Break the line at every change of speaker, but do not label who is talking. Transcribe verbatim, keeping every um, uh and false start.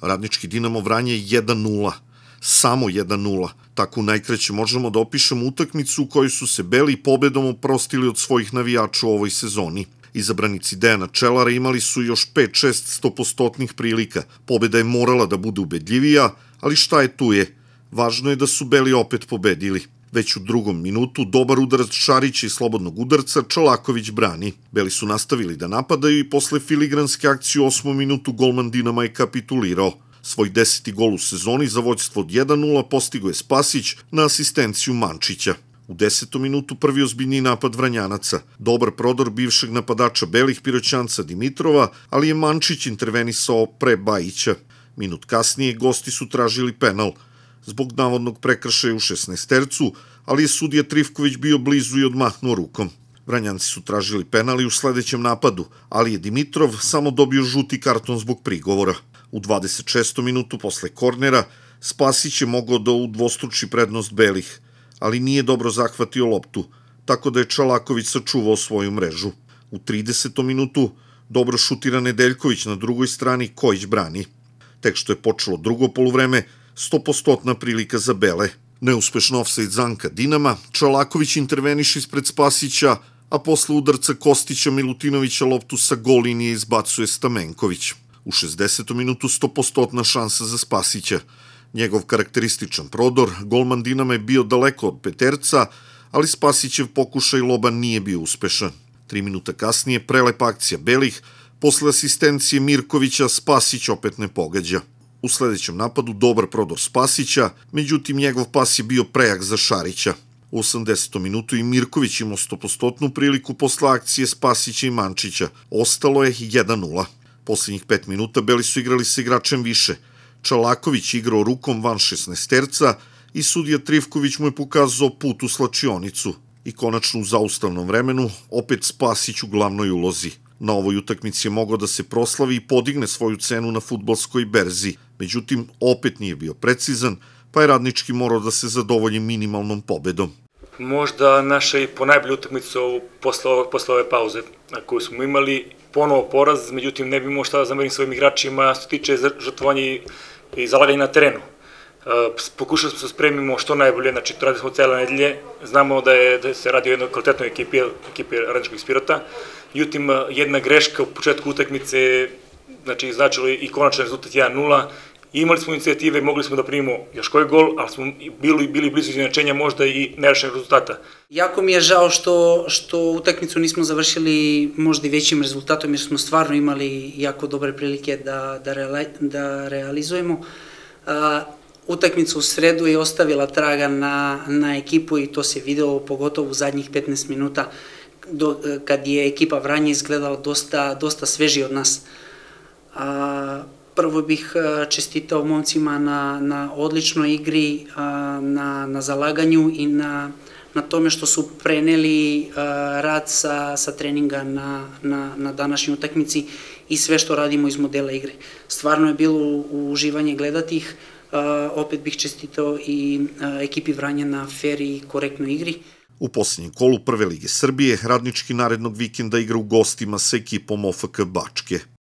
Radnički Dinamo Vranje jedan nula. Samo jedan nula. Tako u najkraće možemo da opišemo utakmicu u kojoj su se beli pobedom oprostili od svojih navijača u ovoj sezoni. Izabranici Dejana Čelara imali su još pet šest stopostotnih prilika. Pobeda je morala da bude ubedljivija, ali šta je tu je? Važno je da su beli opet pobedili. Već u drugom minutu dobar udarac Šarića i slobodnog udarca Čolaković brani. Beli su nastavili da napadaju i posle filigranske akcije u osmom minutu golman Dinama je kapitulirao. Svoj deseti gol u sezoni za vođstvo od jedan nula postigo je Spasić na asistenciju Mančića. U desetom minutu prvi ozbiljniji napad Vranjanaca. Dobar prodor bivšeg napadača belih Piroćanca Dimitrova, ali je Mančić intervenisao pre Bajića. Minut kasnije gosti su tražili penal zbog navodnog prekršaja u šesnaestercu, ali je sudija Trifković bio blizu i odmahnuo rukom. Vranjanci su tražili penal i u sledećem napadu, ali je Dimitrov samo dobio žuti karton zbog prigovora. U dvadeset šestom minutu posle kornera Spasić je mogao da udvostruči prednost belih, ali nije dobro zahvatio loptu, tako da je Čalaković sačuvao svoju mrežu. U tridesetom minutu dobro šutira Nedeljković na drugoj strani, Kojić brani. Tek što je počelo drugo poluvreme, stopostotna prilika za bele. Neuspešno ofsajd Zanka Dinama, Čalaković interveniše ispred Spasića, a posle udarca Kostića Milutinovića loptu sa gol linije izbacuje Stamenković. U šezdesetom minutu stopostotna šansa za Spasića. Njegov karakterističan prodor, golman Dinama je bio daleko od peterca, ali Spasićev pokušaj loba nije bio uspešan. Tri minuta kasnije prelepa akcija belih, posle asistencije Mirkovića Spasić opet ne pogađa. U sledećem napadu dobar prodor Spasića, međutim njegov pas je bio prejak za Šarića. U osamdesetom minutu i Mirković imao stopostotnu priliku posle akcije Spasića i Mančića. Ostalo je jedan nula. Poslednjih pet minuta beli su igrali sa igračem više. Čalaković igrao rukom van šesnaesterca i sudija Trifković mu je pokazao put u slačionicu. I konačno u zaustavnom vremenu opet Spasić u glavnoj ulozi. Na ovoj utakmici je mogao da se proslavi i podigne svoju cenu na fudbalskoj berzi. Međutim, opet nije bio precizan, pa je Radnički morao da se zadovolji minimalnom pobedom.
Možda naša i po najbolju utakmicu posle, posle ove pauze koju smo imali, ponovo poraz, međutim ne bi imao šta da zamerim svojim igračima što se tiče žrtvovanja i zalaganja na terenu. Pokušali smo se spremimo što najbolje, znači to radili smo cele nedelje, znamo da, je, da se radi o jednoj kvalitetnoj ekipi, ekipi Radničkog Spirota, međutim jedna greška u početku utakmice, znači značilo i konačan rezultat jedan nula, imali smo inicijative, mogli smo da primimo još koji gol, ali smo bili, bili blizu izjednačenja možda i nerešenih rezultata.
Jako mi je žao što, što utakmicu nismo završili možda i većim rezultatom, jer smo stvarno imali jako dobre prilike da, da, reali, da realizujemo. A, utakmica u sredu je ostavila traga na, na ekipu i to se videlo pogotovo u zadnjih petnaest minuta do, kad je ekipa Vranje izgledala dosta, dosta sveži od nas. A, Prvo bih čestitao momcima na, na odličnoj igri, na, na zalaganju i na, na tome što su preneli rad sa, sa treninga na, na, na današnjoj utakmici i sve što radimo iz modela igre. Stvarno je bilo uživanje gledati ih, opet bih čestitao i ekipi Vranja na fer i korektnoj igri.
U posljednjem kolu Prve lige Srbije Radnički narednog vikenda igra u gostima sa ekipom O F K Bačke.